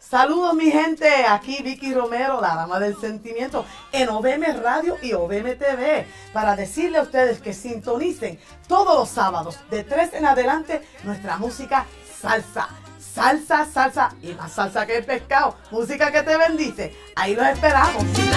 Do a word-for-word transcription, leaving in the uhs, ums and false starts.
Saludos mi gente, aquí Vicky Romero, la dama del sentimiento, en O V M Radio y O V M T V, para decirle a ustedes que sintonicen todos los sábados de tres en adelante nuestra música salsa. Salsa, salsa y más salsa que el pescado. Música que te bendice. Ahí los esperamos.